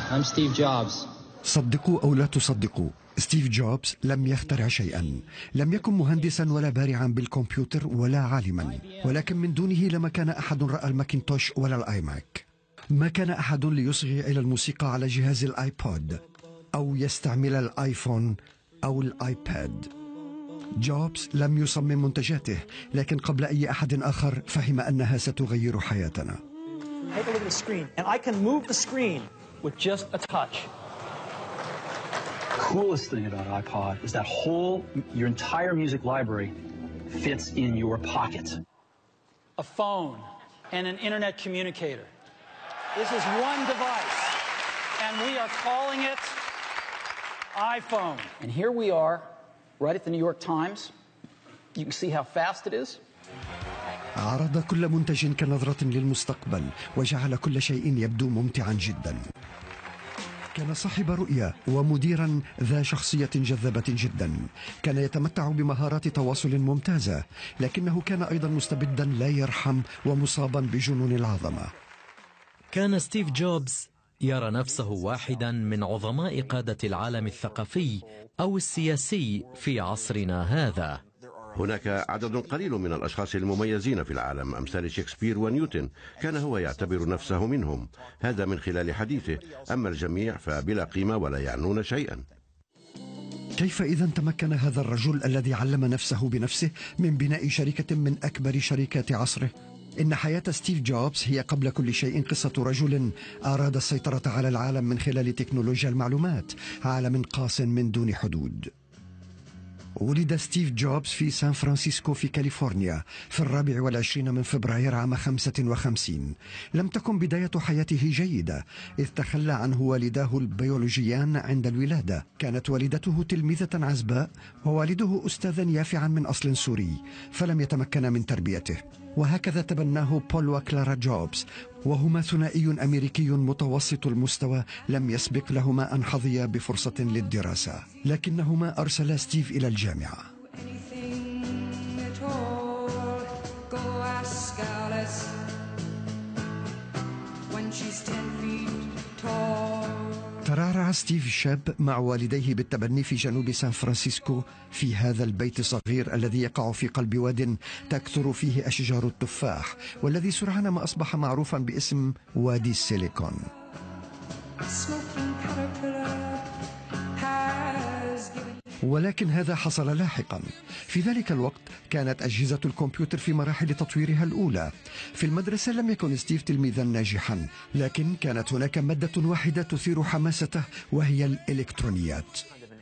I'm Steve Jobs. صدقوا أو لا تصدقوا، ستيف جوبز لم يخترع شيئا، لم يكن مهندسا ولا بارعا بالكمبيوتر ولا عالما، ولكن من دونه لما كان أحد رأى الماكنتوش ولا الآيماك. ما كان أحد ليصغي إلى الموسيقى على جهاز الآيبود أو يستعمل الآيفون أو الآيباد. جوبز لم يصمم منتجاته، لكن قبل أي أحد آخر فهم أنها ستغير حياتنا. Take a look at the screen, and I can move the screen with just a touch. The coolest thing about iPod is that your entire music library fits in your pocket. A phone and an internet communicator. This is one device, and we are calling it iPhone. And here we are, right at the New York Times. You can see how fast it is. عرض كل منتج كنظرة للمستقبل، وجعل كل شيء يبدو ممتعا جدا. كان صاحب رؤية ومديرا ذا شخصية جذابة جدا. كان يتمتع بمهارات تواصل ممتازة، لكنه كان أيضا مستبدا لا يرحم ومصابا بجنون العظمة. كان ستيف جوبز يرى نفسه واحدا من عظماء قادة العالم الثقافي أو السياسي في عصرنا هذا. هناك عدد قليل من الأشخاص المميزين في العالم أمثال شكسبير ونيوتن، كان هو يعتبر نفسه منهم، هذا من خلال حديثه. أما الجميع فبلا قيمة ولا يعنون شيئا. كيف إذا تمكن هذا الرجل الذي علم نفسه بنفسه من بناء شركة من أكبر شركات عصره؟ إن حياة ستيف جوبز هي قبل كل شيء قصة رجل أراد السيطرة على العالم من خلال تكنولوجيا المعلومات، عالم قاس من دون حدود. ولد ستيف جوبز في سان فرانسيسكو في كاليفورنيا في 24 من فبراير عام 55. لم تكن بداية حياته جيدة، إذ تخلى عنه والداه البيولوجيان عند الولادة. كانت والدته تلميذة عزباء، ووالده أستاذا يافعا من أصل سوري، فلم يتمكن من تربيته. وهكذا تبناه بول وكلارا جوبز، وهما ثنائي أمريكي متوسط المستوى لم يسبق لهما أن حظيا بفرصة للدراسة، لكنهما أرسلا ستيف إلى الجامعة. ترعرع ستيف شاب مع والديه بالتبني في جنوب سان فرانسيسكو، في هذا البيت الصغير الذي يقع في قلب واد تكثر فيه أشجار التفاح، والذي سرعان ما أصبح معروفا باسم وادي السيليكون. ولكن هذا حصل لاحقا. في ذلك الوقت كانت أجهزة الكمبيوتر في مراحل تطويرها الأولى. في المدرسة لم يكن ستيف تلميذا ناجحا، لكن كانت هناك مادة واحدة تثير حماسته، وهي الإلكترونيات.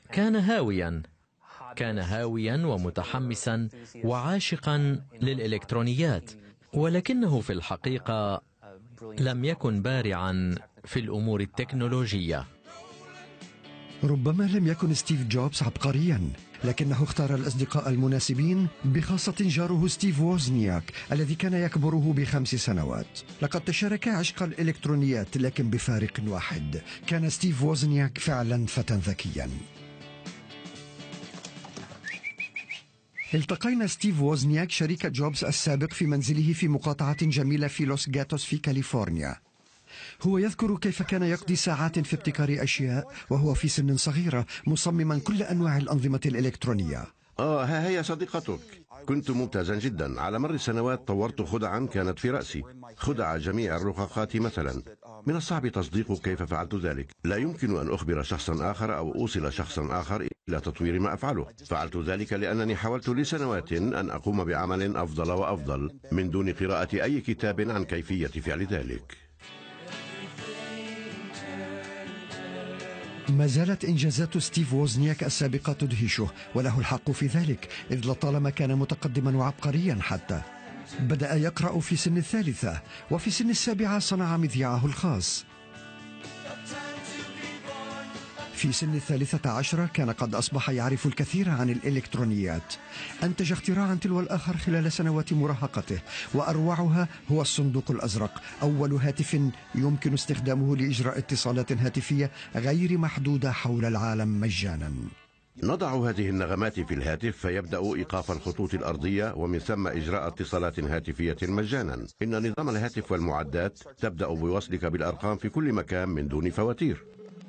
كان هاويا ومتحمسا وعاشقا للإلكترونيات، ولكنه في الحقيقة لم يكن بارعا في الأمور التكنولوجية. ربما لم يكن ستيف جوبز عبقريا، لكنه اختار الأصدقاء المناسبين، بخاصة جاره ستيف ووزنياك الذي كان يكبره ب5 سنوات. لقد تشاركا عشق الإلكترونيات، لكن بفارق واحد، كان ستيف ووزنياك فعلا فتى ذكيا. التقينا ستيف ووزنياك شريك جوبز السابق في منزله في مقاطعة جميلة في لوس غاتوس في كاليفورنيا. هو يذكر كيف كان يقضي ساعات في ابتكار أشياء وهو في سن صغيرة، مصمما كل أنواع الأنظمة الإلكترونية. ها هي صديقتك. كنت ممتازا جدا. على مر السنوات طورت خدعا كانت في رأسي، خدع جميع الرقاقات مثلا. من الصعب تصديق كيف فعلت ذلك. لا يمكن أن أخبر شخصا آخر أو أوصل شخصا آخر إلى تطوير ما أفعله. فعلت ذلك لأنني حاولت لسنوات أن أقوم بعمل أفضل وأفضل من دون قراءة أي كتاب عن كيفية فعل ذلك. ما زالت إنجازات ستيف ووزنياك السابقة تدهشه، وله الحق في ذلك، إذ لطالما كان متقدما وعبقريا. حتى بدأ يقرأ في سن 3، وفي سن 7 صنع مذياعه الخاص. في سن 13 كان قد أصبح يعرف الكثير عن الإلكترونيات. أنتج اختراعا تلو الآخر خلال سنوات مراهقته، وأروعها هو الصندوق الأزرق، أول هاتف يمكن استخدامه لإجراء اتصالات هاتفية غير محدودة حول العالم مجانا. نضع هذه النغمات في الهاتف فيبدأ إيقاف الخطوط الأرضية ومن ثم إجراء اتصالات هاتفية مجانا. إن نظام الهاتف والمعدات تبدأ بوصلك بالأرقام في كل مكان من دون فواتير.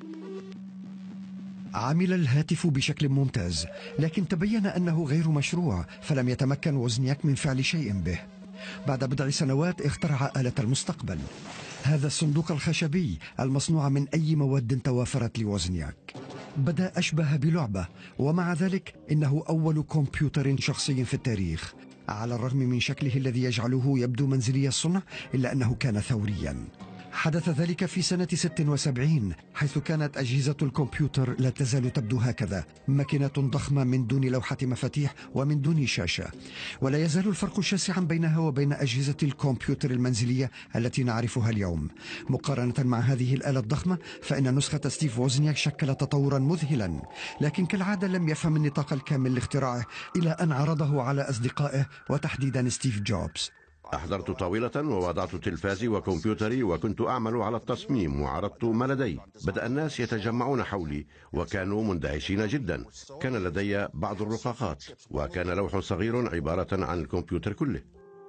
عمل الهاتف بشكل ممتاز، لكن تبين أنه غير مشروع، فلم يتمكن ووزنياك من فعل شيء به. بعد بضع سنوات اخترع آلة المستقبل، هذا الصندوق الخشبي المصنوع من أي مواد توافرت لوزنياك. بدأ أشبه بلعبة، ومع ذلك إنه أول كمبيوتر شخصي في التاريخ. على الرغم من شكله الذي يجعله يبدو منزلي الصنع، إلا أنه كان ثوريا. حدث ذلك في سنة 76، حيث كانت أجهزة الكمبيوتر لا تزال تبدو هكذا، ماكينة ضخمة من دون لوحة مفاتيح ومن دون شاشة. ولا يزال الفرق شاسعا بينها وبين أجهزة الكمبيوتر المنزلية التي نعرفها اليوم. مقارنة مع هذه الآلة الضخمة، فإن نسخة ستيف ووزنياك شكلت تطورا مذهلا، لكن كالعادة لم يفهم النطاق الكامل لاختراعه إلى أن عرضه على أصدقائه وتحديدا ستيف جوبز. أحضرت طاولة ووضعت تلفازي وكمبيوتري وكنت أعمل على التصميم وعرضت ما لدي. بدأ الناس يتجمعون حولي وكانوا مندهشين جدا. كان لدي بعض الرقاقات وكان لوح صغير عبارة عن الكمبيوتر كله.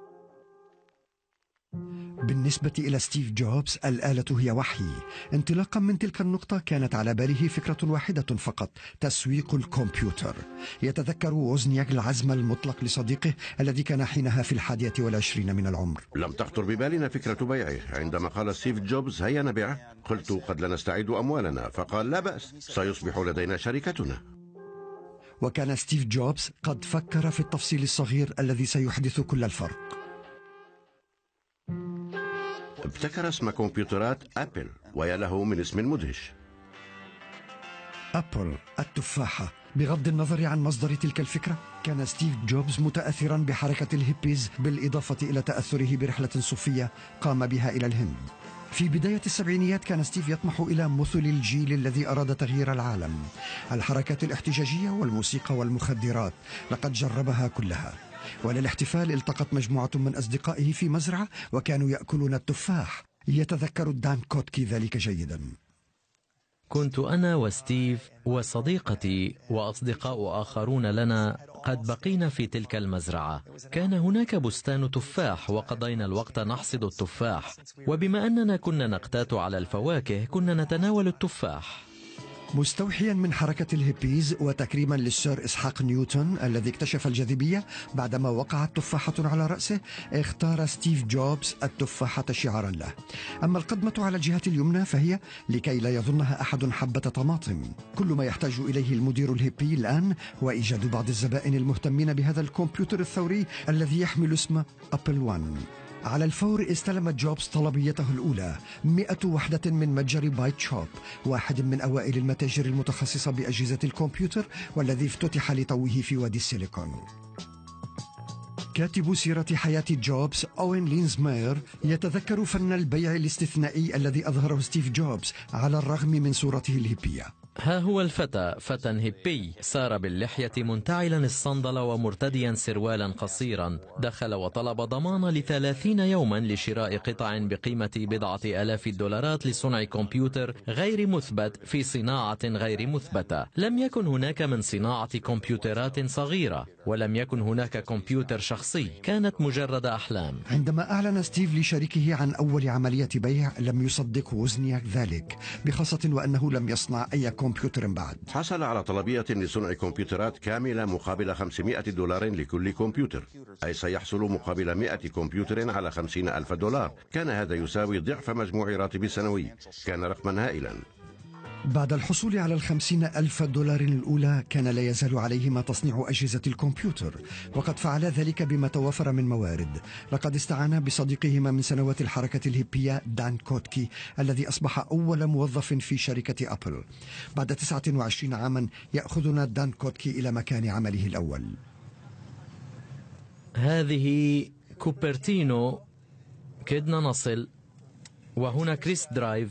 بالنسبة إلى ستيف جوبز الآلة هي وحي. انطلاقا من تلك النقطة كانت على باله فكرة واحدة فقط: تسويق الكمبيوتر. يتذكر ووزنياك العزم المطلق لصديقه الذي كان حينها في 21 من العمر. لم تخطر ببالنا فكرة بيعه. عندما قال ستيف جوبز هيا نبيعه، قلت قد لا نستعيد أموالنا، فقال لا بأس، سيصبح لدينا شركتنا. وكان ستيف جوبز قد فكر في التفصيل الصغير الذي سيحدث كل الفرق. ابتكر اسم كمبيوترات أبل، ويا له من اسم مدهش. أبل التفاحة. بغض النظر عن مصدر تلك الفكرة، كان ستيف جوبز متأثرا بحركة الهيبيز، بالإضافة إلى تأثره برحلة صوفية قام بها إلى الهند. في بداية السبعينيات كان ستيف يطمح إلى مثل الجيل الذي أراد تغيير العالم. الحركات الاحتجاجية والموسيقى والمخدرات لقد جربها كلها. وللاحتفال التقت مجموعة من أصدقائه في مزرعة وكانوا يأكلون التفاح. يتذكر دان كوتكي ذلك جيدا. كنت أنا وستيف وصديقتي وأصدقاء آخرون لنا قد بقينا في تلك المزرعة. كان هناك بستان تفاح وقضينا الوقت نحصد التفاح، وبما أننا كنا نقتات على الفواكه كنا نتناول التفاح. مستوحيا من حركة الهيبيز وتكريما للسير إسحاق نيوتن الذي اكتشف الجاذبية بعدما وقعت تفاحة على رأسه، اختار ستيف جوبز التفاحة شعارا له. أما القدمة على الجهة اليمنى فهي لكي لا يظنها أحد حبة طماطم. كل ما يحتاج إليه المدير الهيبي الآن هو إيجاد بعض الزبائن المهتمين بهذا الكمبيوتر الثوري الذي يحمل اسم أبل 1. على الفور استلم جوبز طلبيته الأولى، 100 وحدة من متجر بايت شوب، واحد من أوائل المتاجر المتخصصة بأجهزة الكمبيوتر والذي افتتح لتوه في وادي السيليكون. كاتب سيرة حياة جوبز أوين لينزماير يتذكر فن البيع الاستثنائي الذي أظهره ستيف جوبز على الرغم من صورته الهيبية. ها هو الفتى، فتى هيبي، سار باللحية منتعلا الصندل ومرتديا سروالا قصيرا. دخل وطلب ضمان ل30 يوما لشراء قطع بقيمة $10,000 لصنع كمبيوتر غير مثبت في صناعة غير مثبتة. لم يكن هناك من صناعة كمبيوترات صغيرة، ولم يكن هناك كمبيوتر شخصي، كانت مجرد أحلام. عندما أعلن ستيف لشريكه عن أول عملية بيع لم يصدق ووزنياك ذلك، بخاصة وأنه لم يصنع أي كمبيوتر بعد. حصل على طلبية لصنع كمبيوترات كاملة مقابل $500 لكل كمبيوتر، أي سيحصل مقابل 100 كمبيوتر على $50,000. كان هذا يساوي ضعف مجموع راتبي سنوي. كان رقما هائلا. بعد الحصول على $50,000 الأولى كان لا يزال عليهما تصنيع أجهزة الكمبيوتر، وقد فعل ذلك بما توفر من موارد. لقد استعان بصديقهما من سنوات الحركة الهيبية دان كوتكي الذي أصبح أول موظف في شركة أبل. بعد 29 عاما يأخذنا دان كوتكي إلى مكان عمله الأول. هذه كوبرتينو، كدنا نصل، وهنا كريس درايف.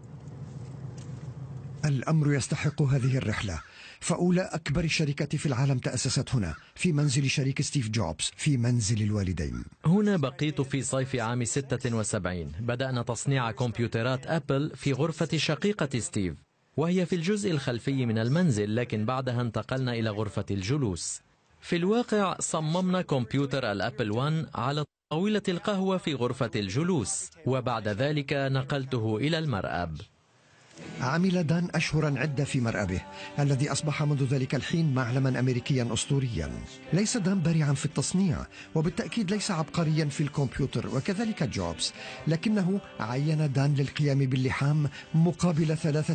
الأمر يستحق هذه الرحلة، فأولى أكبر شركة في العالم تأسست هنا، في منزل شريك ستيف جوبز، في منزل الوالدين. هنا بقيت في صيف عام 76. بدأنا تصنيع كمبيوترات أبل في غرفة شقيقة ستيف، وهي في الجزء الخلفي من المنزل، لكن بعدها انتقلنا إلى غرفة الجلوس. في الواقع صممنا كمبيوتر الأبل 1 على طاولة القهوة في غرفة الجلوس، وبعد ذلك نقلته إلى المرأب. عمل دان أشهرا عدة في مرأبه الذي أصبح منذ ذلك الحين معلما أمريكيا أسطوريا. ليس دان بارعا في التصنيع، وبالتأكيد ليس عبقريا في الكمبيوتر، وكذلك جوبز، لكنه عين دان للقيام باللحام مقابل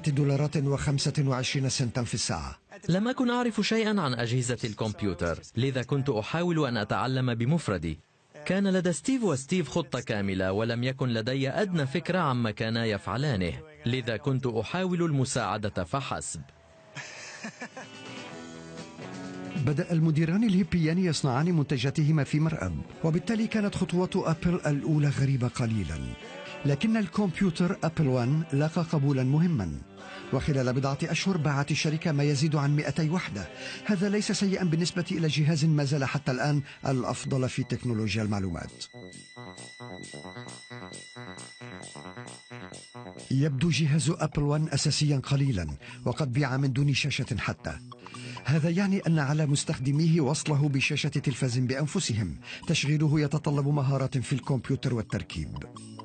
$3.25 في الساعة. لم أكن أعرف شيئا عن أجهزة الكمبيوتر، لذا كنت أحاول أن أتعلم بمفردي. كان لدى ستيف وستيف خطة كاملة، ولم يكن لدي أدنى فكرة عما كانا يفعلانه، لذا كنت أحاول المساعدة فحسب. بدأ المديران الهيبيان يصنعان منتجاتهما في مرأب، وبالتالي كانت خطوات أبل الأولى غريبة قليلا. لكن الكمبيوتر أبل 1 لاقى قبولا مهما، وخلال بضعة أشهر باعت الشركة ما يزيد عن 200 وحدة. هذا ليس سيئا بالنسبة إلى جهاز ما زال حتى الآن الأفضل في تكنولوجيا المعلومات. يبدو جهاز أبل 1 أساسيا قليلا، وقد بيع من دون شاشة حتى. هذا يعني أن على مستخدميه وصله بشاشة تلفاز بأنفسهم. تشغيله يتطلب مهارات في الكمبيوتر والتركيب.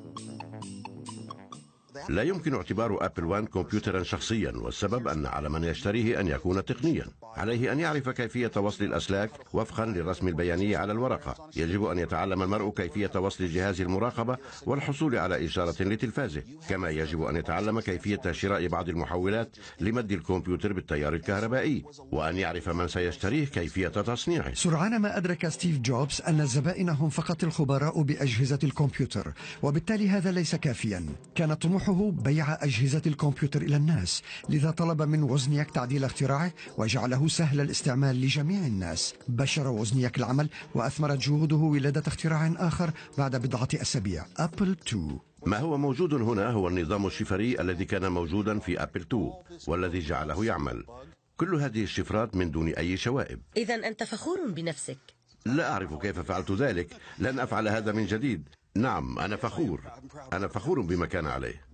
لا يمكن اعتبار أبل 1 كمبيوترا شخصيا، والسبب أن على من يشتريه أن يكون تقنيا. عليه أن يعرف كيفية وصل الأسلاك وفقا للرسم البياني على الورقة. يجب أن يتعلم المرء كيفية وصل جهاز المراقبة والحصول على إشارة لتلفازه، كما يجب أن يتعلم كيفية شراء بعض المحولات لمد الكمبيوتر بالتيار الكهربائي، وأن يعرف من سيشتريه كيفية تصنيعه. سرعان ما أدرك ستيف جوبز أن الزبائن هم فقط الخبراء بأجهزة الكمبيوتر، وبالتالي هذا ليس كافيا. كان طموحه بيع أجهزة الكمبيوتر إلى الناس، لذا طلب من وزنياك تعديل اختراعه وجعله سهل الاستعمال لجميع الناس. بشر وزنياك العمل، وأثمرت جهوده ولادة اختراع آخر بعد بضعة أسابيع، أبل 2. ما هو موجود هنا هو النظام الشفري الذي كان موجودا في أبل 2 والذي جعله يعمل. كل هذه الشفرات من دون أي شوائب. إذن أنت فخور بنفسك؟ لا أعرف كيف فعلت ذلك. لن أفعل هذا من جديد. نعم، أنا فخور بما كان عليه.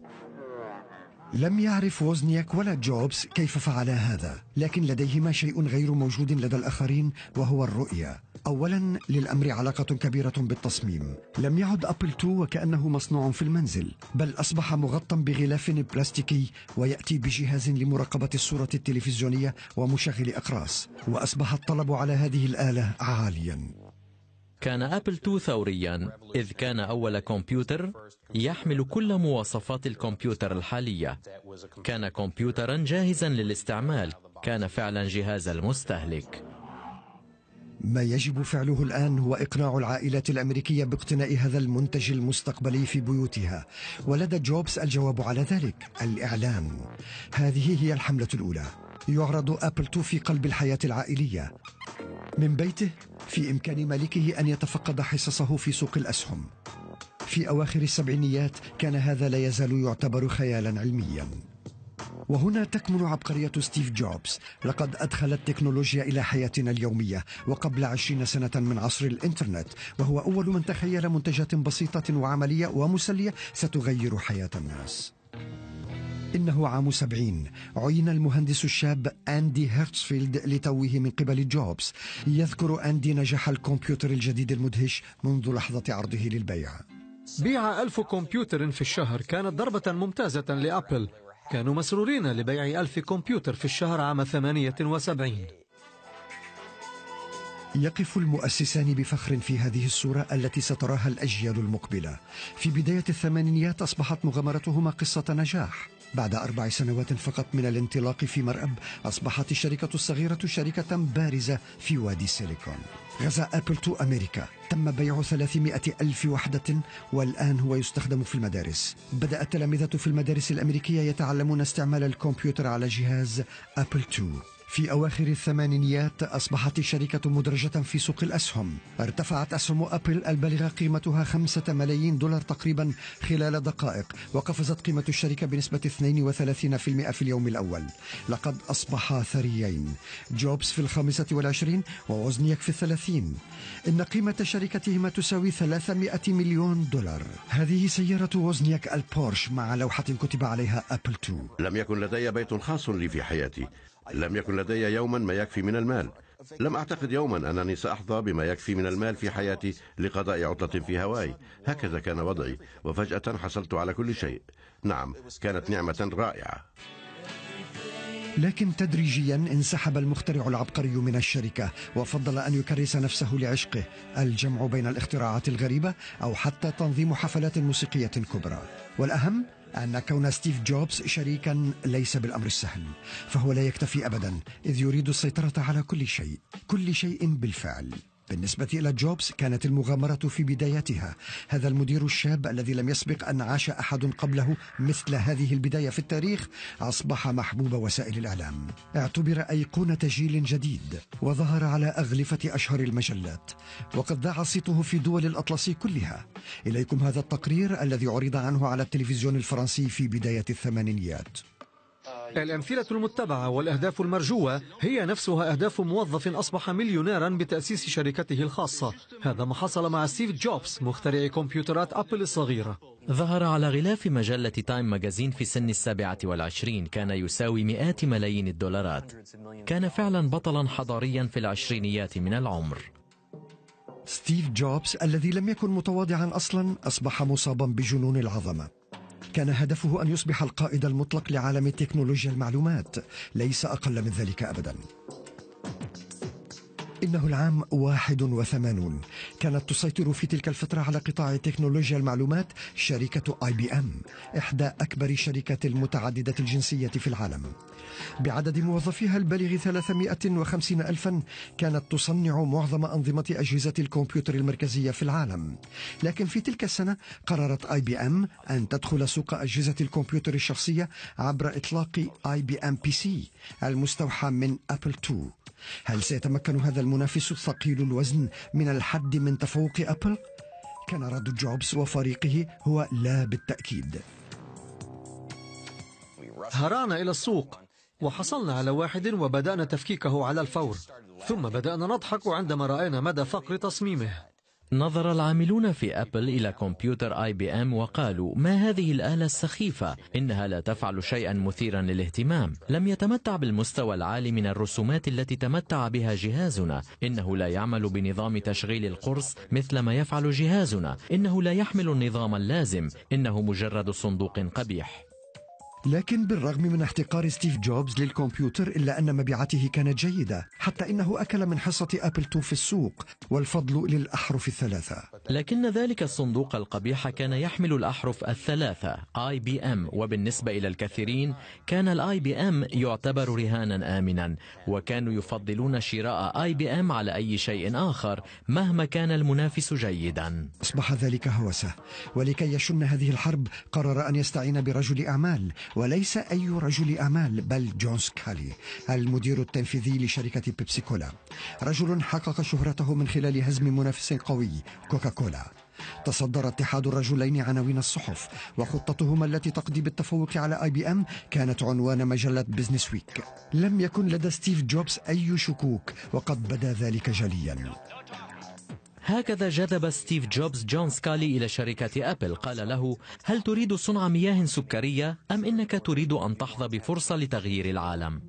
لم يعرف وزنياك ولا جوبز كيف فعل هذا، لكن لديهما شيء غير موجود لدى الآخرين، وهو الرؤية. أولا، للأمر علاقة كبيرة بالتصميم. لم يعد أبل 2 وكأنه مصنوع في المنزل، بل أصبح مغطى بغلاف بلاستيكي، ويأتي بجهاز لمراقبة الصورة التلفزيونية ومشغل أقراص، وأصبح الطلب على هذه الآلة عاليا. كان أبل 2 ثوريا، إذ كان أول كمبيوتر يحمل كل مواصفات الكمبيوتر الحالية. كان كمبيوترا جاهزا للاستعمال، كان فعلا جهاز المستهلك. ما يجب فعله الآن هو إقناع العائلات الأمريكية باقتناء هذا المنتج المستقبلي في بيوتها، ولدى جوبز الجواب على ذلك: الإعلان. هذه هي الحملة الأولى. يعرض أبل 2 في قلب الحياة العائلية. من بيته في إمكان مالكه أن يتفقد حصصه في سوق الأسهم. في أواخر السبعينيات كان هذا لا يزال يعتبر خيالا علميا. وهنا تكمن عبقرية ستيف جوبز. لقد أدخل التكنولوجيا إلى حياتنا اليومية، وقبل 20 سنة من عصر الإنترنت، وهو أول من تخيل منتجات بسيطة وعملية ومسلية ستغير حياة الناس. إنه عام 70. عين المهندس الشاب أندي هيرتسفيلد لتوه من قبل جوبز. يذكر أندي نجاح الكمبيوتر الجديد المدهش منذ لحظة عرضه للبيع. بيع 1000 كمبيوتر في الشهر، كانت ضربة ممتازة لأبل. كانوا مسرورين لبيع 1000 كمبيوتر في الشهر عام 78. يقف المؤسسان بفخر في هذه الصورة التي ستراها الأجيال المقبلة. في بداية الثمانينيات أصبحت مغامرتهما قصة نجاح. بعد 4 سنوات فقط من الانطلاق في مرأب، أصبحت الشركة الصغيرة شركة بارزة في وادي سيليكون. غزا أبل 2 أمريكا، تم بيع 300,000 وحدة، والآن هو يستخدم في المدارس. بدأ التلامذة في المدارس الأمريكية يتعلمون استعمال الكمبيوتر على جهاز أبل 2. في أواخر الثمانينيات أصبحت الشركة مدرجة في سوق الأسهم. ارتفعت أسهم أبل البالغة قيمتها $5 ملايين تقريبا خلال دقائق، وقفزت قيمة الشركة بنسبة 32% في اليوم الأول. لقد أصبحا ثريين، جوبز في 25 ووزنياك في 30. إن قيمة شركتهما تساوي $300 مليون. هذه سيارة وزنياك البورش مع لوحة كتب عليها أبل 2. لم يكن لدي بيت خاص لي في حياتي، لم يكن لدي يوما ما يكفي من المال. لم أعتقد يوما أنني سأحظى بما يكفي من المال في حياتي لقضاء عطلة في هاواي. هكذا كان وضعي، وفجأة حصلت على كل شيء. نعم، كانت نعمة رائعة. لكن تدريجيا انسحب المخترع العبقري من الشركة، وفضل أن يكرس نفسه لعشقه، الجمع بين الاختراعات الغريبة أو حتى تنظيم حفلات موسيقية كبرى. والأهم أن كون ستيف جوبز شريكا ليس بالأمر السهل، فهو لا يكتفي أبدا، إذ يريد السيطرة على كل شيء بالفعل. بالنسبة إلى جوبز كانت المغامرة في بدايتها. هذا المدير الشاب الذي لم يسبق أن عاش أحد قبله مثل هذه البداية في التاريخ أصبح محبوب وسائل الإعلام. اعتبر أيقونة جيل جديد، وظهر على أغلفة أشهر المجلات، وقد ذاع صيته في دول الأطلس كلها. إليكم هذا التقرير الذي عرض عنه على التلفزيون الفرنسي في بداية الثمانينيات. الأمثلة المتبعة والأهداف المرجوة هي نفسها أهداف موظف أصبح مليونيرا بتأسيس شركته الخاصة. هذا ما حصل مع ستيف جوبز مخترع كمبيوترات أبل الصغيرة. ظهر على غلاف مجلة تايم ماجازين في سن 27. كان يساوي $100 ملايين. كان فعلا بطلا حضاريا في العشرينيات من العمر. ستيف جوبز الذي لم يكن متواضعا أصلا أصبح مصابا بجنون العظمة. كان هدفه أن يصبح القائد المطلق لعالم تكنولوجيا المعلومات، ليس أقل من ذلك أبدا. إنه العام 81. كانت تسيطر في تلك الفترة على قطاع تكنولوجيا المعلومات شركة IBM، إحدى أكبر شركات المتعددة الجنسية في العالم. بعدد موظفيها البالغ 350 ألفا، كانت تصنع معظم أنظمة أجهزة الكمبيوتر المركزية في العالم. لكن في تلك السنة قررت IBM أن تدخل سوق أجهزة الكمبيوتر الشخصية عبر إطلاق IBM PC المستوحى من أبل 2. هل سيتمكن هذا المنافس الثقيل الوزن من الحد من تفوق أبل؟ كان رد جوبز وفريقه هو لا بالتأكيد. هرعنا إلى السوق وحصلنا على واحد وبدأنا تفكيكه على الفور، ثم بدأنا نضحك عندما رأينا مدى فقر تصميمه. نظر العاملون في أبل إلى كمبيوتر IBM وقالوا: ما هذه الآلة السخيفة؟ إنها لا تفعل شيئا مثيرا للاهتمام. لم يتمتع بالمستوى العالي من الرسومات التي تمتع بها جهازنا. إنه لا يعمل بنظام تشغيل القرص مثل ما يفعل جهازنا. إنه لا يحمل النظام اللازم. إنه مجرد صندوق قبيح. لكن بالرغم من احتقار ستيف جوبز للكمبيوتر، إلا أن مبيعاته كانت جيدة، حتى إنه أكل من حصة أبل 2 في السوق، والفضل للأحرف الثلاثة. لكن ذلك الصندوق القبيح كان يحمل الأحرف الثلاثة IBM، وبالنسبة إلى الكثيرين كان IBM يعتبر رهانا آمنا، وكانوا يفضلون شراء IBM على أي شيء آخر مهما كان المنافس جيدا. أصبح ذلك هوسه، ولكي يشن هذه الحرب قرر أن يستعين برجل أعمال، وليس أي رجل أعمال بل جون سكالي، المدير التنفيذي لشركة بيبسي كولا. رجل حقق شهرته من خلال هزم منافس قوي كوكا كولا. تصدر اتحاد الرجلين عناوين الصحف، وخطتهما التي تقضي بالتفوق على IBM كانت عنوان مجلة بيزنس ويك. لم يكن لدى ستيف جوبز أي شكوك، وقد بدا ذلك جليا. هكذا جذب ستيف جوبز جون سكالي إلى شركة أبل. قال له: هل تريد صنع مياه سكرية أم إنك تريد أن تحظى بفرصة لتغيير العالم؟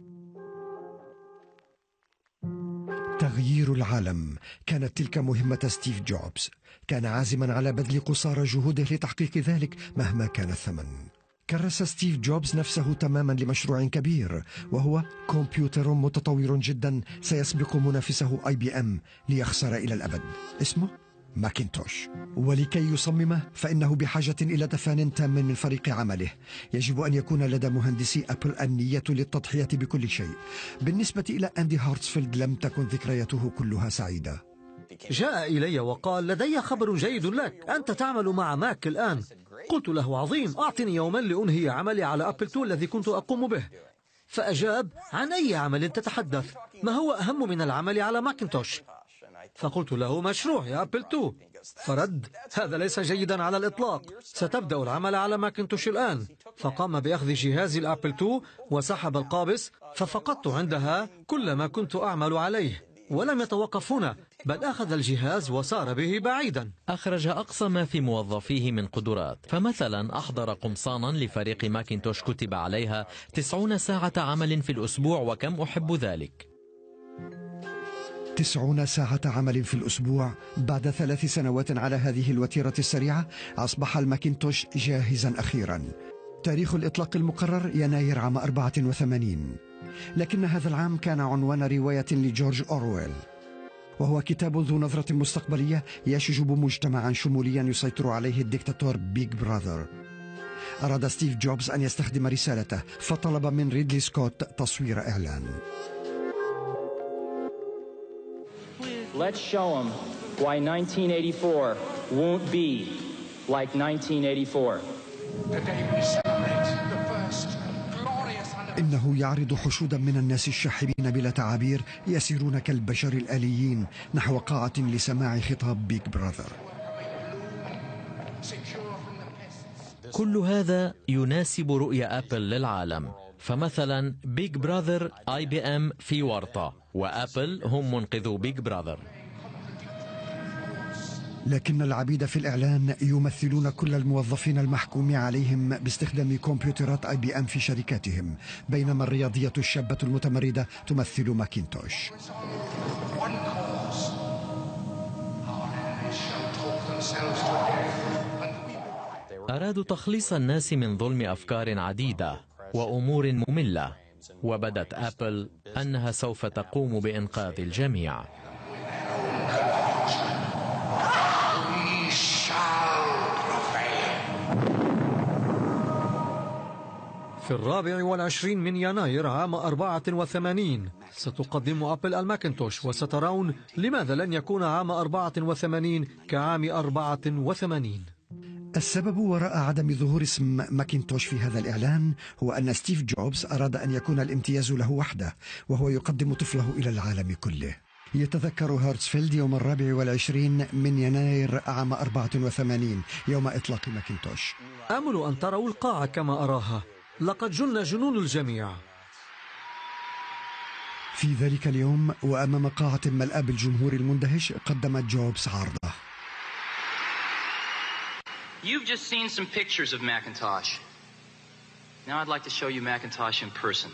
تغيير العالم كانت تلك مهمة ستيف جوبز. كان عازما على بذل قصارى جهوده لتحقيق ذلك مهما كان الثمن. كرس ستيف جوبز نفسه تماما لمشروع كبير، وهو كمبيوتر متطور جدا سيسبق منافسه IBM ليخسر إلى الأبد. اسمه ماكنتوش. ولكي يصممه فإنه بحاجة إلى دفان تام من فريق عمله. يجب أن يكون لدى مهندسي أبل النية للتضحية بكل شيء. بالنسبة إلى أندي هارتسفيلد لم تكن ذكرياته كلها سعيدة. جاء إلي وقال: لدي خبر جيد لك، أنت تعمل مع ماك الآن. قلت له: عظيم، أعطني يوما لأنهي عملي على أبل 2 الذي كنت أقوم به. فأجاب: عن أي عمل تتحدث؟ ما هو أهم من العمل على ماكنتوش؟ فقلت له: مشروع يا أبل 2. فرد: هذا ليس جيدا على الإطلاق، ستبدأ العمل على ماكنتوش الآن. فقام بأخذ جهازي الأبل 2 وسحب القابس، ففقدت عندها كل ما كنت أعمل عليه. ولم يتوقف هنا، بل أخذ الجهاز وسار به بعيدا. أخرج أقصى ما في موظفيه من قدرات، فمثلا أحضر قمصانا لفريق ماكنتوش كتب عليها 90 ساعة عمل في الأسبوع، وكم أحب ذلك. 90 ساعة عمل في الأسبوع. بعد 3 سنوات على هذه الوتيرة السريعة أصبح الماكنتوش جاهزا أخيرا. تاريخ الإطلاق المقرر يناير عام 84، لكن هذا العام كان عنوان رواية لجورج أورويل، وهو كتاب ذو نظرة مستقبلية يشجب مجتمعا شموليا يسيطر عليه الدكتاتور بيج براذر. أراد ستيف جوبز أن يستخدم رسالته، فطلب من ريدلي سكوت تصوير إعلان. Let's show them why 1984 won't be like 1984. إنه يعرض حشودا من الناس الشاحبين بلا تعابير يسيرون كالبشر الآليين نحو قاعة لسماع خطاب بيج براذر. كل هذا يناسب رؤية أبل للعالم. فمثلا بيج براذر IBM في ورطة، وأبل هم منقذو بيج براذر. لكن العبيد في الإعلان يمثلون كل الموظفين المحكوم عليهم باستخدام كمبيوترات IBM في شركاتهم، بينما الرياضية الشابة المتمردة تمثل ماكنتوش. أرادوا تخليص الناس من ظلم أفكار عديدة وأمور مملة، وبدت أبل أنها سوف تقوم بإنقاذ الجميع. في 24 من يناير عام 84 ستقدم أبل الماكنتوش، وسترون لماذا لن يكون عام 84 كعام 84. السبب وراء عدم ظهور اسم ماكنتوش في هذا الإعلان هو أن ستيف جوبز أراد أن يكون الامتياز له وحده، وهو يقدم طفله إلى العالم كله. يتذكر هارتسفيلد يوم 24 من يناير عام 84 يوم إطلاق ماكنتوش. آمل أن تروا القاعة كما أراها، لقد جن جنون الجميع. في ذلك اليوم وأمام قاعة ملأى بالجمهور المندهش قدم جوبز عرضه. You've just seen some pictures of Macintosh. Now I'd like to show you Macintosh in person.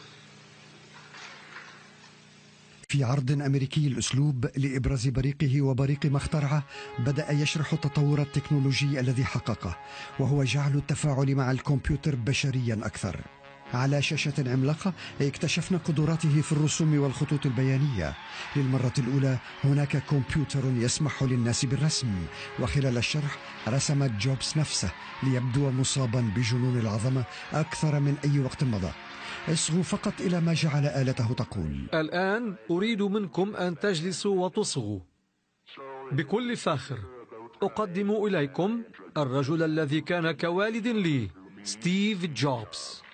في عرض أمريكي الأسلوب لإبراز بريقه وبريق ما اخترعه، بدأ يشرح التطور التكنولوجي الذي حققه، وهو جعل التفاعل مع الكمبيوتر بشريا أكثر. على شاشة عملاقة اكتشفنا قدراته في الرسوم والخطوط البيانية. للمرة الأولى هناك كمبيوتر يسمح للناس بالرسم، وخلال الشرح رسم جوبز نفسه ليبدو مصابا بجنون العظمة أكثر من أي وقت مضى. اصغوا فقط إلى ما جعل آلته تقول: الآن أريد منكم أن تجلسوا وتصغوا. بكل فخر أقدم إليكم الرجل الذي كان كوالد لي، ستيف جوبز.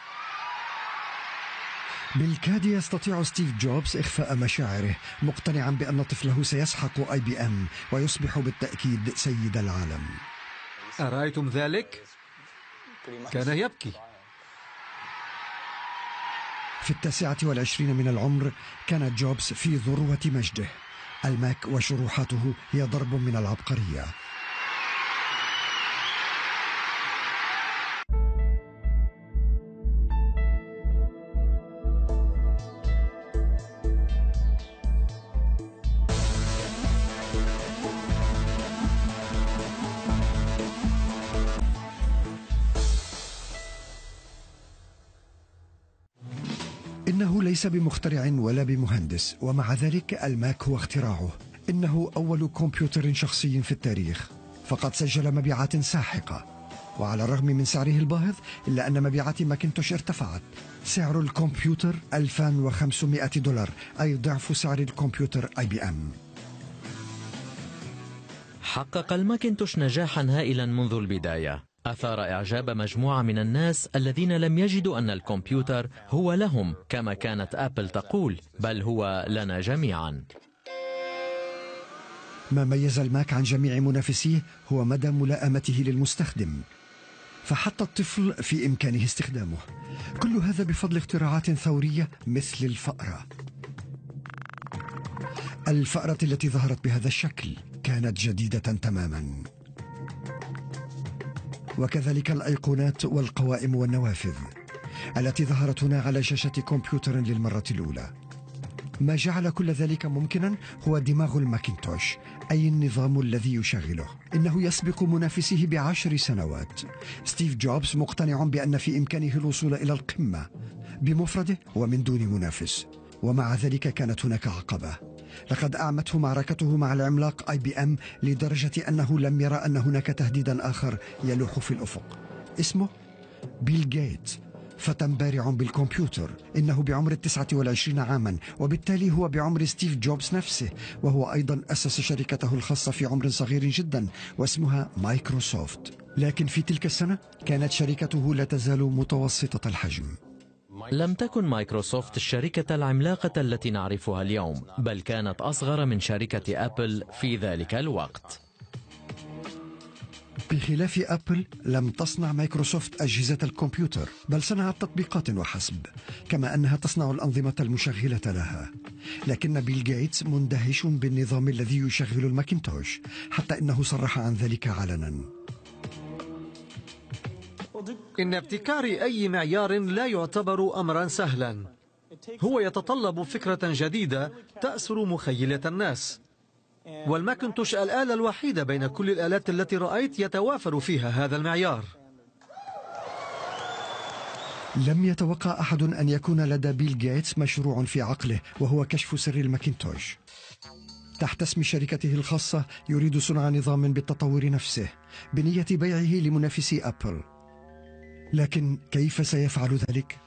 بالكاد يستطيع ستيف جوبز إخفاء مشاعره، مقتنعا بأن طفله سيسحق IBM ويصبح بالتأكيد سيد العالم. أرأيتم ذلك؟ كان يبكي. في 29 من العمر كان جوبز في ذروة مجده. الماك وشروحاته هي ضرب من العبقرية. إنه ليس بمخترع ولا بمهندس، ومع ذلك الماك هو اختراعه. إنه أول كمبيوتر شخصي في التاريخ، فقد سجل مبيعات ساحقة، وعلى الرغم من سعره الباهظ إلا أن مبيعات ماكنتوش ارتفعت. سعر الكمبيوتر $2500، أي ضعف سعر الكمبيوتر IBM. حقق الماكنتوش نجاحا هائلا منذ البداية. أثار إعجاب مجموعة من الناس الذين لم يجدوا أن الكمبيوتر هو لهم كما كانت أبل تقول، بل هو لنا جميعا. ما ميز الماك عن جميع منافسيه هو مدى ملائمته للمستخدم، فحتى الطفل في إمكانه استخدامه. كل هذا بفضل اختراعات ثورية مثل الفأرة. الفأرة التي ظهرت بهذا الشكل كانت جديدة تماما، وكذلك الأيقونات والقوائم والنوافذ التي ظهرت هنا على شاشة كمبيوتر للمرة الأولى. ما جعل كل ذلك ممكنا هو دماغ الماكنتوش، أي النظام الذي يشغله. إنه يسبق منافسيه ب10 سنوات. ستيف جوبز مقتنع بأن في إمكانه الوصول إلى القمة بمفرده ومن دون منافس، ومع ذلك كانت هناك عقبة. لقد أعمته معركته مع العملاق IBM لدرجة أنه لم يرى أن هناك تهديدا آخر يلوح في الأفق. اسمه بيل غيتس، فتى بارع بالكمبيوتر. إنه بعمر 29 عاما، وبالتالي هو بعمر ستيف جوبز نفسه، وهو أيضا أسس شركته الخاصة في عمر صغير جدا واسمها مايكروسوفت. لكن في تلك السنة كانت شركته لا تزال متوسطة الحجم. لم تكن مايكروسوفت الشركة العملاقة التي نعرفها اليوم، بل كانت أصغر من شركة أبل في ذلك الوقت. بخلاف أبل، لم تصنع مايكروسوفت أجهزة الكمبيوتر، بل صنعت تطبيقات وحسب، كما أنها تصنع الأنظمة المشغلة لها. لكن بيل غيتس مندهش بالنظام الذي يشغل الماكنتوش، حتى إنه صرح عن ذلك علنا. إن ابتكار أي معيار لا يعتبر أمرا سهلا. هو يتطلب فكرة جديدة تأسر مخيلة الناس. والماكنتوش الآلة الوحيدة بين كل الآلات التي رأيت يتوافر فيها هذا المعيار. لم يتوقع أحد أن يكون لدى بيل غيتس مشروع في عقله، وهو كشف سر الماكنتوش. تحت اسم شركته الخاصة يريد صنع نظام بالتطور نفسه بنية بيعه لمنافسي أبل. لكن كيف سيفعل ذلك؟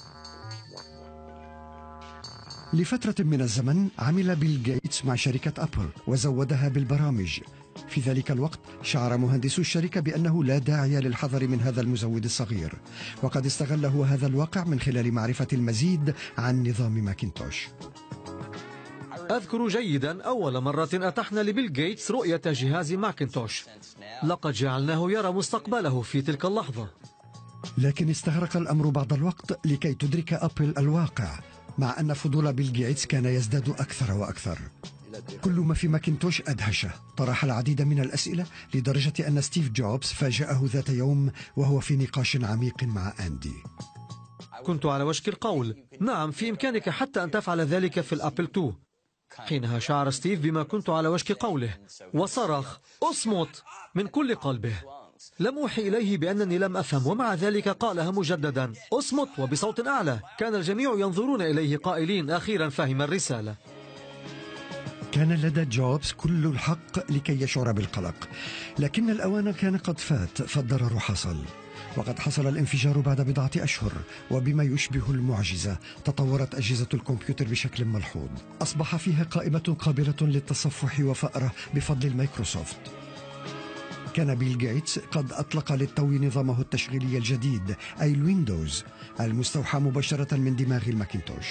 لفترة من الزمن عمل بيل غيتس مع شركة أبل وزودها بالبرامج. في ذلك الوقت شعر مهندسو الشركة بأنه لا داعي للحذر من هذا المزود الصغير، وقد استغله هذا الواقع من خلال معرفة المزيد عن نظام ماكنتوش. أذكر جيدا أول مرة أتحنا لبيل غيتس رؤية جهاز ماكنتوش. لقد جعلناه يرى مستقبله في تلك اللحظة. لكن استغرق الأمر بعض الوقت لكي تدرك أبل الواقع، مع أن فضول بيل غيتس كان يزداد أكثر وأكثر. كل ما في ماكنتوش أدهشه. طرح العديد من الأسئلة لدرجة أن ستيف جوبز فاجأه ذات يوم وهو في نقاش عميق مع أندي. كنت على وشك القول: نعم، في إمكانك حتى أن تفعل ذلك في الأبل 2. حينها شعر ستيف بما كنت على وشك قوله، وصرخ: اصمت من كل قلبه. لم أوحي إليه بأنني لم أفهم، ومع ذلك قالها مجددا: اصمت، وبصوت أعلى. كان الجميع ينظرون إليه قائلين: أخيرا فهم الرسالة. كان لدى جوبز كل الحق لكي يشعر بالقلق، لكن الأوان كان قد فات، فالضرر حصل. وقد حصل الانفجار بعد بضعة أشهر، وبما يشبه المعجزة تطورت أجهزة الكمبيوتر بشكل ملحوظ. أصبح فيها قائمة قابلة للتصفح وفأرة بفضل المايكروسوفت. كان بيل غيتس قد أطلق للتو نظامه التشغيلي الجديد، أي الويندوز، المستوحى مباشرة من دماغ الماكنتوش.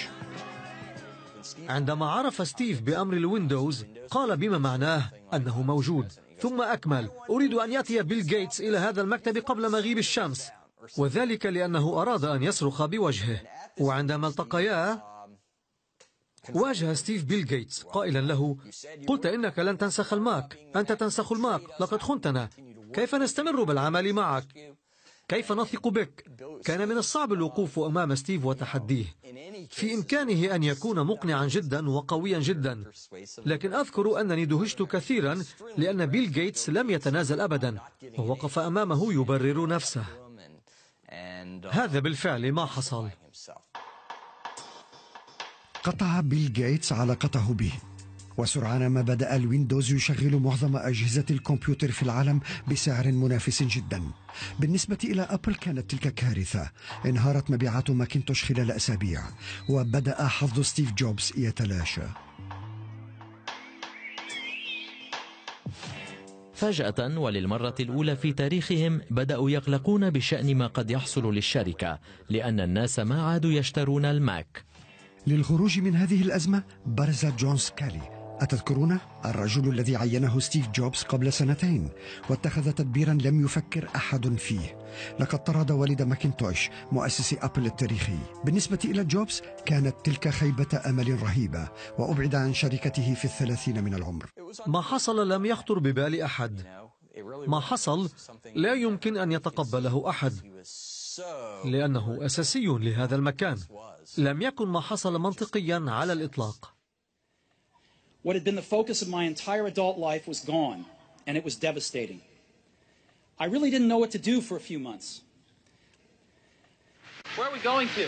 عندما عرف ستيف بأمر الويندوز قال بما معناه أنه موجود، ثم أكمل: أريد أن يأتي بيل غيتس إلى هذا المكتب قبل مغيب الشمس، وذلك لأنه أراد أن يصرخ بوجهه. وعندما التقيا واجه ستيف بيل غيتس قائلا له: قلت إنك لن تنسخ الماك، أنت تنسخ الماك، لقد خنتنا. كيف نستمر بالعمل معك؟ كيف نثق بك؟ كان من الصعب الوقوف أمام ستيف وتحديه. في إمكانه أن يكون مقنعا جدا وقويا جدا، لكن أذكر أنني دهشت كثيرا لأن بيل غيتس لم يتنازل أبدا، ووقف أمامه يبرر نفسه. هذا بالفعل ما حصل. قطع بيل غيتس علاقته به، وسرعان ما بدأ الويندوز يشغل معظم أجهزة الكمبيوتر في العالم بسعر منافس جدا. بالنسبة إلى أبل كانت تلك كارثة. انهارت مبيعات ماكنتوش خلال أسابيع، وبدأ حظ ستيف جوبز يتلاشى. فجأة وللمرة الأولى في تاريخهم بدأوا يقلقون بشأن ما قد يحصل للشركة، لأن الناس ما عادوا يشترون الماك. للخروج من هذه الأزمة برز جون سكالي، أتذكرونه؟ الرجل الذي عينه ستيف جوبز قبل سنتين واتخذ تدبيرا لم يفكر أحد فيه. لقد طرد والد ماكنتوش مؤسس أبل التاريخي. بالنسبة إلى جوبز كانت تلك خيبة أمل رهيبة، وأبعد عن شركته في 30 من العمر. ما حصل لم يخطر ببال أحد. ما حصل لا يمكن أن يتقبله أحد، لأنه أساسي لهذا المكان. لم يكن ما حصل منطقيا على الإطلاق. What had been the focus of my entire adult life was gone, and it was devastating. I really didn't know what to do for a few months. Where are we going to?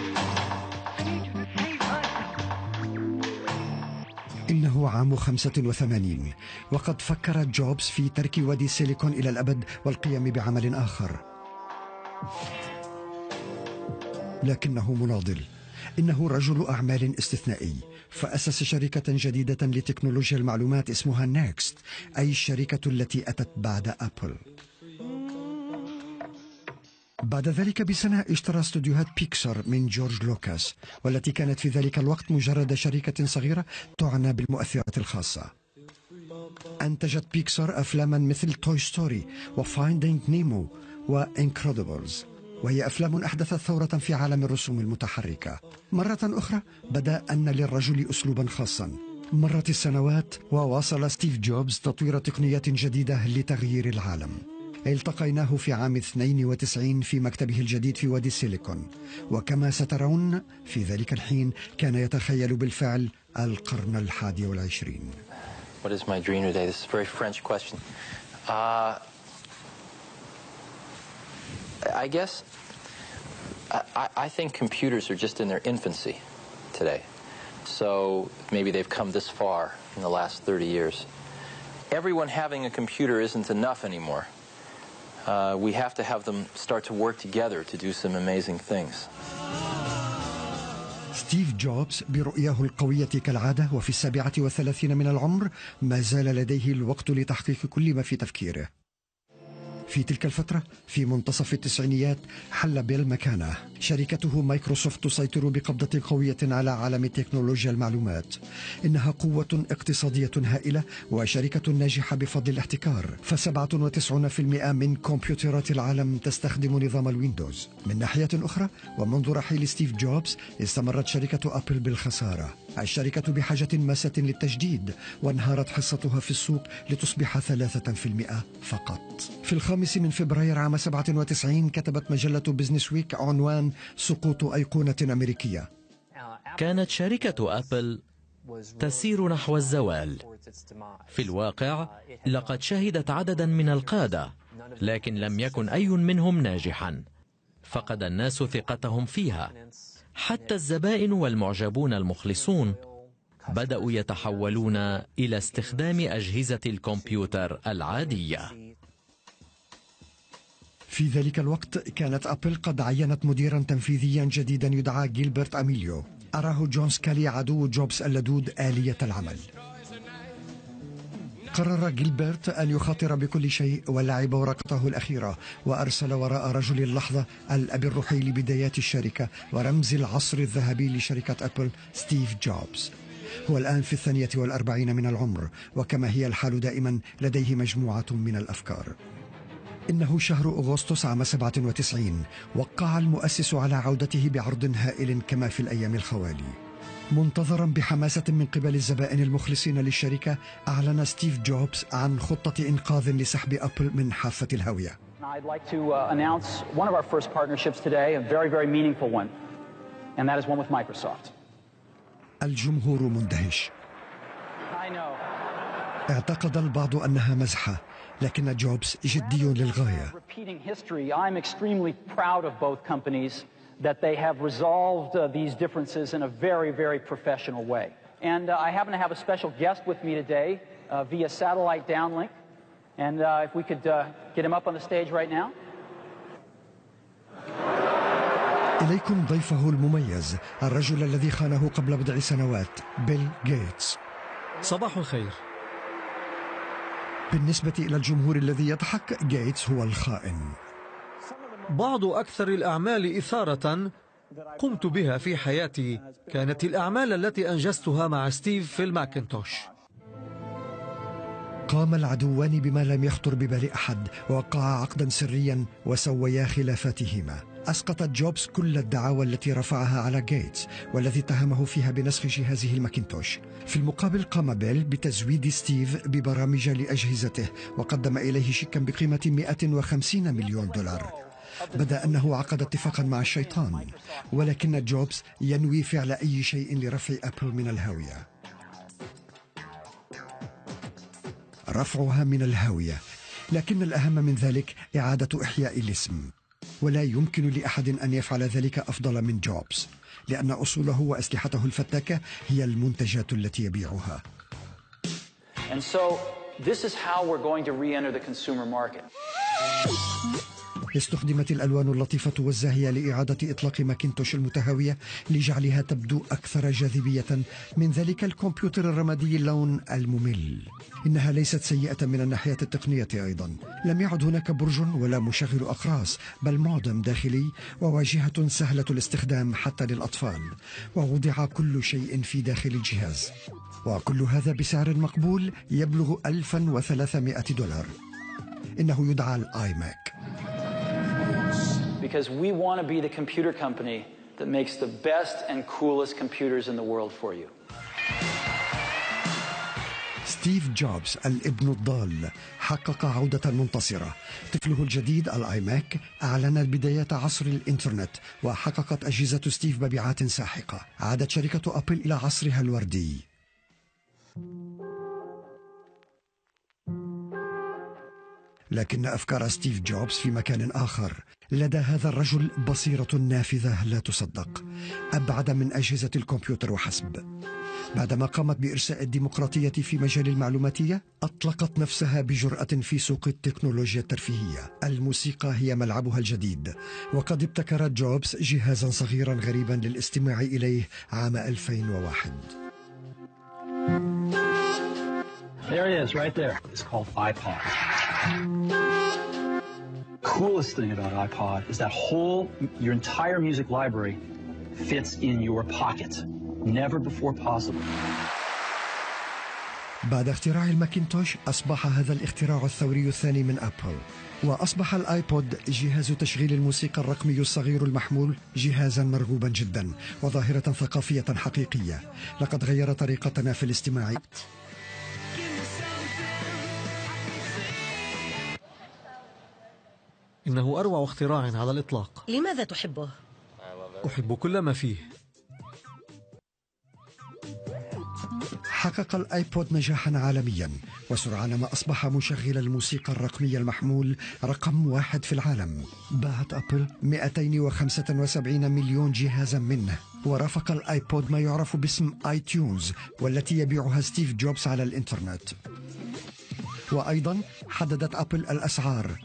إنه عام 85 وقد فكر جوبز في ترك وادي سيليكون إلى الأبد والقيام بعمل آخر، لكنه مناضل. إنه رجل أعمال استثنائي، فأسس شركة جديدة لتكنولوجيا المعلومات اسمها نيكست، أي الشركة التي أتت بعد أبل. بعد ذلك بسنة اشترى استوديوهات بيكسار من جورج لوكاس، والتي كانت في ذلك الوقت مجرد شركة صغيرة تعنى بالمؤثرات الخاصة. أنتجت بيكسار أفلاما مثل توي ستوري وفايندينج نيمو وإنكريدبلز، وهي أفلام أحدثت ثورة في عالم الرسوم المتحركة. مرة أخرى بدأ أن للرجل أسلوبا خاصا. مرت السنوات وواصل ستيف جوبز تطوير تقنيات جديدة لتغيير العالم. التقيناه في عام 92 في مكتبه الجديد في وادي سيليكون، وكما سترون في ذلك الحين كان يتخيل بالفعل القرن 21. What is my dream today? This is a very French question. I guess I think computers are just in their infancy today. So maybe they've come this far in the last 30 years. Everyone having a computer isn't enough anymore. We have to have them start to work together to do some amazing things. ستيف جوبز برؤياه القوية كالعادة وفي 37 من العمر ما زال لديه الوقت لتحقيق كل ما في تفكيره. في تلك الفترة في منتصف التسعينيات حل بيل مكانه. شركته مايكروسوفت تسيطر بقبضة قوية على عالم تكنولوجيا المعلومات. إنها قوة اقتصادية هائلة وشركة ناجحة بفضل الاحتكار، ف97% من كمبيوترات العالم تستخدم نظام الويندوز. من ناحية أخرى ومنذ رحيل ستيف جوبز استمرت شركة أبل بالخسارة. الشركة بحاجة ماسة للتجديد، وانهارت حصتها في السوق لتصبح 3% فقط. في 5 من فبراير عام 97 كتبت مجلة بزنس ويك عنوان سقوط أيقونة أمريكية. كانت شركة أبل تسير نحو الزوال. في الواقع لقد شهدت عددا من القادة، لكن لم يكن أي منهم ناجحا. فقد الناس ثقتهم فيها. حتى الزبائن والمعجبون المخلصون بدأوا يتحولون إلى استخدام أجهزة الكمبيوتر العادية. في ذلك الوقت كانت أبل قد عينت مديرا تنفيذيا جديدا يدعى جيلبرت أميليو. أراه جون سكالي عدو جوبز اللدود آلية العمل. قرر جيلبرت أن يخاطر بكل شيء ولعب ورقته الأخيرة، وأرسل وراء رجل اللحظة الأب الروحي لبدايات الشركة ورمز العصر الذهبي لشركة أبل ستيف جوبز. هو الآن في 42 من العمر، وكما هي الحال دائما لديه مجموعة من الأفكار. إنه شهر أغسطس عام 97 وقع المؤسس على عودته بعرض هائل كما في الأيام الخوالي. منتظرا بحماسة من قبل الزبائن المخلصين للشركة، أعلن ستيف جوبز عن خطة إنقاذ لسحب أبل من حافة الهوية. I'd like to announce one of our first partnerships today, a very, very meaningful one, and that is one with Microsoft. الجمهور مندهش. I know. اعتقد البعض أنها مزحة، لكن جوبز جدي للغاية. Repeating history, I'm extremely proud of both companies that they have resolved these differences in a very, very professional way. And I happen to have a special guest with me today via satellite downlink. And if we could get him up on the stage right now. إليكم ضيفه المميز، الرجل الذي خانه قبل بضع سنوات، بيل غيتس. صباح الخير. بالنسبة إلى الجمهور الذي يضحك، غيتس هو الخائن. بعض أكثر الأعمال إثارة قمت بها في حياتي كانت الأعمال التي أنجزتها مع ستيف في الماكنتوش. قام العدوان بما لم يخطر ببال أحد، ووقعا عقدا سريا وسويا خلافاتهما. أسقطت جوبز كل الدعاوى التي رفعها على غيتس والذي اتهمه فيها بنسخ جهازه الماكنتوش. في المقابل قام بيل بتزويد ستيف ببرامج لأجهزته، وقدم إليه شيكا بقيمة 150 مليون دولار. بدا أنه عقد اتفاقا مع الشيطان، ولكن جوبز ينوي فعل أي شيء لرفع أبل من الهاوية. رفعها من الهاوية، لكن الأهم من ذلك إعادة إحياء الاسم، ولا يمكن لأحد أن يفعل ذلك أفضل من جوبز، لأن أصوله وأسلحته الفتاكة هي المنتجات التي يبيعها. And so this is how we're going to re-enter the consumer market. استخدمت الألوان اللطيفة والزاهية لإعادة إطلاق ماكنتوش المتهاوية لجعلها تبدو أكثر جاذبية من ذلك الكمبيوتر الرمادي اللون الممل. إنها ليست سيئة من الناحية التقنية أيضا. لم يعد هناك برج ولا مشغل أقراص، بل مودم داخلي وواجهة سهلة الاستخدام حتى للأطفال، ووضع كل شيء في داخل الجهاز، وكل هذا بسعر مقبول يبلغ $1,300. إنه يدعى الآي ماك. Because we want to be the computer company that makes the best and coolest computers in the world for you. ستيف جوبز الابن الضال حقق عودة منتصرة. طفله الجديد الآي ماك أعلن بداية عصر الإنترنت، وحققت أجهزة ستيف مبيعات ساحقة. عادت شركة أبل إلى عصرها الوردي. لكن أفكار ستيف جوبز في مكان آخر. لدى هذا الرجل بصيرة نافذة لا تصدق، أبعد من أجهزة الكمبيوتر وحسب. بعدما قامت بإرساء الديمقراطية في مجال المعلوماتية، أطلقت نفسها بجرأة في سوق التكنولوجيا الترفيهية. الموسيقى هي ملعبها الجديد، وقد ابتكر جوبز جهازا صغيرا غريبا للاستماع إليه عام 2001. There it is, right there. It's called iPod. Coolest thing about iPod is that your entire music library fits in your pocket. Never before possible. بعد اختراع الماكنتوش أصبح هذا الاختراع الثوري الثاني من أبل، وأصبح الآيبود جهاز تشغيل الموسيقى الرقمي الصغير المحمول جهازا مرغوبا جدا وظاهرة ثقافية حقيقية. لقد غير طريقتنا في الاستماع. إنه أروع اختراع على الإطلاق. لماذا تحبه؟ أحب كل ما فيه. حقق الآيبود نجاحا عالميا، وسرعان ما أصبح مشغل الموسيقى الرقمي المحمول رقم 1 في العالم. باعت أبل 275 مليون جهازا منه، ورافق الآيبود ما يعرف باسم آي تيونز، والتي يبيعها ستيف جوبز على الإنترنت. وأيضا حددت أبل الأسعار: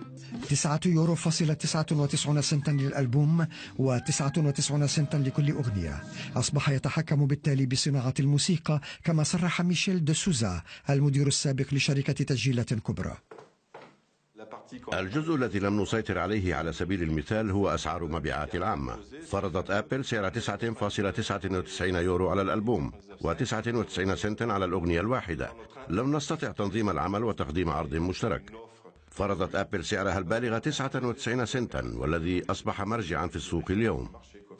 €9.99 للألبوم، و99 سنتا لكل أغنية. أصبح يتحكم بالتالي بصناعة الموسيقى، كما صرح ميشيل دي سوزا المدير السابق لشركة تسجيلات كبرى. الجزء الذي لم نسيطر عليه على سبيل المثال هو أسعار مبيعات العامة. فرضت أبل سعر €9.99 على الألبوم، و99 سنتا على الأغنية الواحدة. لم نستطع تنظيم العمل وتقديم عرض مشترك. فرضت أبل سعرها البالغ 99 سنتا، والذي أصبح مرجعا في السوق اليوم.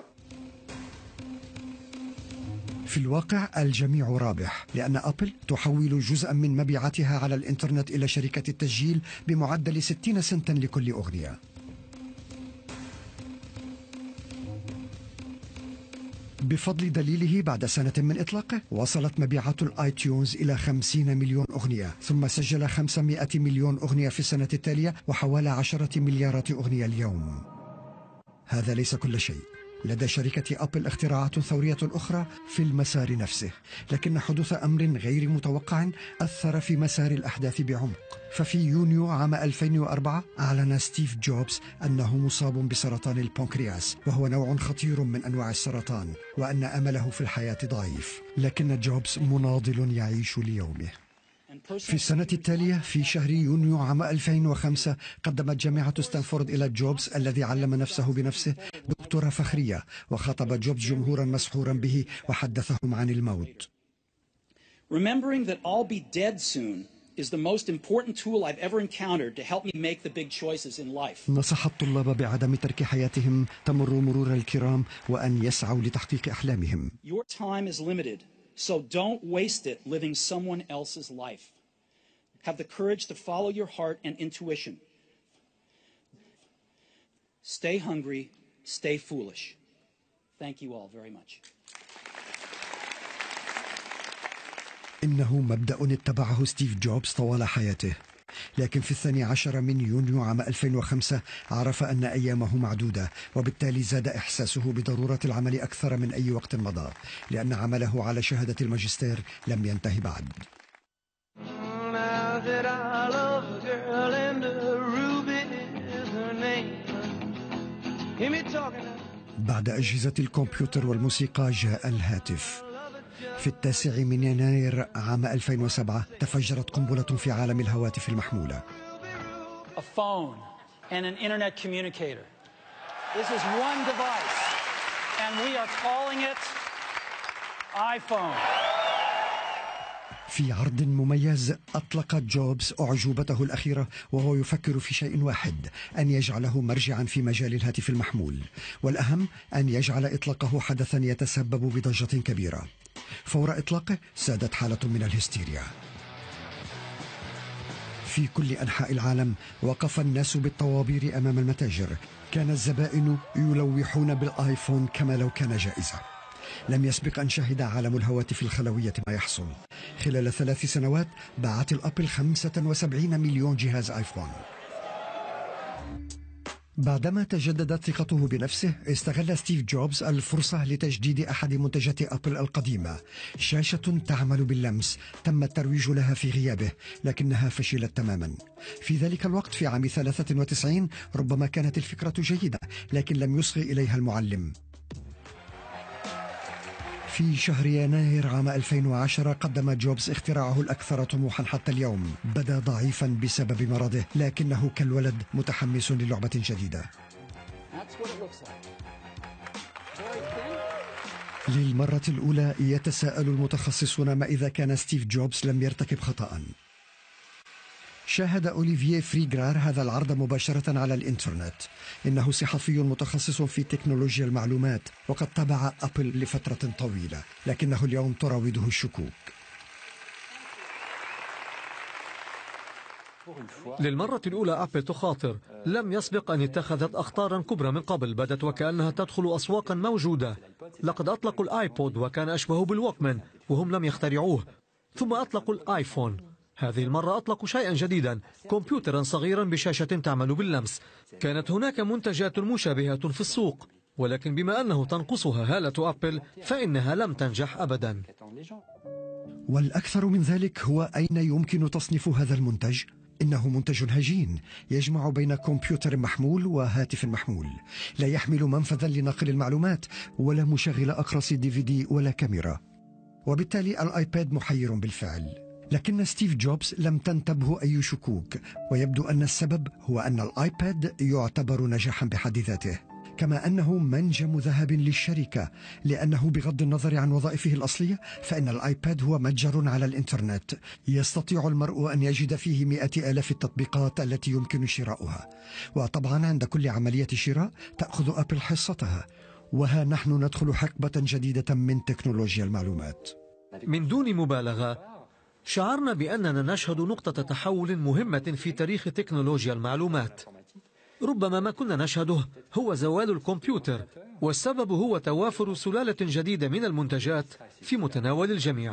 في الواقع الجميع رابح، لأن أبل تحول جزءا من مبيعاتها على الإنترنت إلى شركة التسجيل بمعدل 60 سنتا لكل أغنية. بفضل دليله، بعد سنة من إطلاقه وصلت مبيعات الآي تيونز إلى 50 مليون أغنية، ثم سجل 500 مليون أغنية في السنة التالية، وحوالي 10 مليارات أغنية اليوم. هذا ليس كل شيء. لدى شركة أبل اختراعات ثورية أخرى في المسار نفسه، لكن حدوث أمر غير متوقع أثر في مسار الأحداث بعمق. ففي يونيو عام 2004 أعلن ستيف جوبز أنه مصاب بسرطان البنكرياس، وهو نوع خطير من أنواع السرطان، وأن أمله في الحياة ضعيف. لكن جوبز مناضل يعيش ليومه. في السنة التالية في شهر يونيو عام 2005 قدمت جامعة ستانفورد إلى جوبز الذي علم نفسه بنفسه دكتوراه فخرية، وخاطب جوبز جمهورا مسحورا به وحدثهم عن الموت. Remembering that I'll be dead soon is the most important tool I've ever encountered to help me make the big choices in life. نصح الطلاب بعدم ترك حياتهم تمر مرور الكرام وأن يسعوا لتحقيق أحلامهم. Your time is limited, so don't waste it living someone else's life. Have the courage to follow your heart and intuition. Stay hungry, stay foolish. Thank you all very much. إنه مبدأ اتبعه ستيف جوبز طوال حياته، لكن في 12 من يونيو عام 2005 عرف أن أيامه معدودة، وبالتالي زاد إحساسه بضرورة العمل أكثر من أي وقت مضى، لأن عمله على شهادة الماجستير لم ينتهي بعد. بعد أجهزة الكمبيوتر والموسيقى جاء الهاتف. في 9 من يناير عام 2007 تفجرت قنبلة في عالم الهواتف المحمولة. A phone and an internet communicator. This is one device, and we are calling it iPhone. في عرض مميز أطلق جوبز أعجوبته الأخيرة وهو يفكر في شيء واحد: أن يجعله مرجعا في مجال الهاتف المحمول، والأهم أن يجعل إطلاقه حدثا يتسبب بضجة كبيرة. فور إطلاقه سادت حالة من الهستيريا. في كل أنحاء العالم وقف الناس بالطوابير أمام المتاجر. كان الزبائن يلوحون بالآيفون كما لو كان جائزة. لم يسبق أن شهد عالم الهواتف الخلوية ما يحصل. خلال 3 سنوات باعت الأبل 75 مليون جهاز آيفون. بعدما تجددت ثقته بنفسه استغل ستيف جوبز الفرصة لتجديد أحد منتجات أبل القديمة، شاشة تعمل باللمس تم الترويج لها في غيابه لكنها فشلت تماما. في ذلك الوقت في عام 93 ربما كانت الفكرة جيدة لكن لم يصغي إليها المعلم. في شهر يناير عام 2010 قدم جوبز اختراعه الأكثر طموحا حتى اليوم. بدا ضعيفا بسبب مرضه لكنه كالولد متحمس للعبة جديدة. للمرة الأولى يتساءل المتخصصون ما إذا كان ستيف جوبز لم يرتكب خطأ. شاهد أوليفييه فريغرار هذا العرض مباشرة على الإنترنت. إنه صحفي متخصص في تكنولوجيا المعلومات وقد تابع أبل لفترة طويلة، لكنه اليوم تراوده الشكوك. للمرة الأولى أبل تخاطر. لم يسبق أن اتخذت أخطارا كبرى من قبل، بدت وكأنها تدخل أسواقا موجودة. لقد أطلقوا الآيبود وكان أشبه بالووكمان وهم لم يخترعوه، ثم أطلقوا الآيفون. هذه المرة أطلقوا شيئا جديدا، كمبيوترا صغيرا بشاشة تعمل باللمس. كانت هناك منتجات مشابهة في السوق، ولكن بما أنه تنقصها هالة أبل فإنها لم تنجح أبدا. والأكثر من ذلك هو أين يمكن تصنيف هذا المنتج؟ إنه منتج هجين يجمع بين كمبيوتر محمول وهاتف محمول، لا يحمل منفذا لنقل المعلومات ولا مشغل أقراص DVD ولا كاميرا، وبالتالي الآيباد محير بالفعل. لكن ستيف جوبز لم تنتبه أي شكوك، ويبدو أن السبب هو أن الآيباد يعتبر نجاحا بحد ذاته، كما أنه منجم ذهب للشركة، لأنه بغض النظر عن وظائفه الأصلية فإن الآيباد هو متجر على الإنترنت يستطيع المرء أن يجد فيه 100,000 التطبيقات التي يمكن شراؤها. وطبعا عند كل عملية شراء تأخذ أبل حصتها، وها نحن ندخل حقبة جديدة من تكنولوجيا المعلومات. من دون مبالغة شعرنا بأننا نشهد نقطة تحول مهمة في تاريخ تكنولوجيا المعلومات. ربما ما كنا نشهده هو زوال الكمبيوتر، والسبب هو توافر سلالة جديدة من المنتجات في متناول الجميع.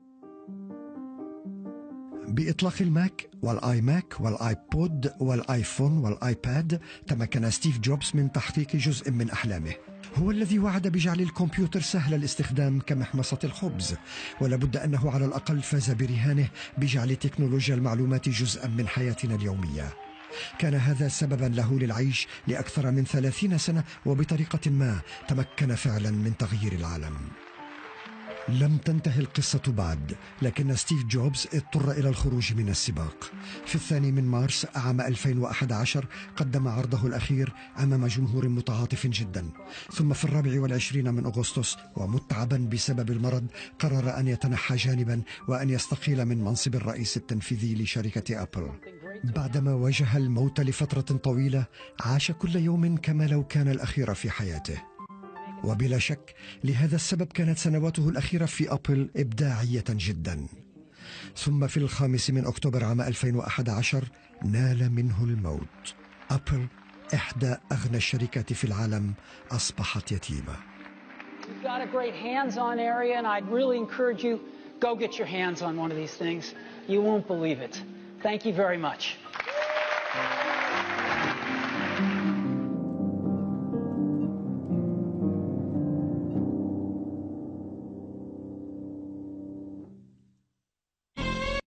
بإطلاق الماك والآي ماك والآيبود والآيفون والآيباد تمكن ستيف جوبز من تحقيق جزء من أحلامه. هو الذي وعد بجعل الكمبيوتر سهل الاستخدام كمحمصة الخبز، ولابد أنه على الأقل فاز برهانه بجعل تكنولوجيا المعلومات جزءا من حياتنا اليومية. كان هذا سببا له للعيش لأكثر من 30 سنة، وبطريقة ما تمكن فعلا من تغيير العالم. لم تنتهي القصة بعد، لكن ستيف جوبز اضطر إلى الخروج من السباق. في 2 مارس عام 2011 قدم عرضه الأخير أمام جمهور متعاطف جدا، ثم في 24 أغسطس ومتعبا بسبب المرض قرر أن يتنحى جانبا وأن يستقيل من منصب الرئيس التنفيذي لشركة أبل. بعدما واجه الموت لفترة طويلة عاش كل يوم كما لو كان الأخير في حياته، وبلا شك لهذا السبب كانت سنواته الأخيرة في أبل إبداعية جدا. ثم في 5 أكتوبر عام 2011 نال منه الموت. أبل إحدى أغنى الشركات في العالم أصبحت يتيمة. We've got a great hands-on area, and I'd really encourage you, go get your hands on one of these things. You won't believe it. Thank you very much.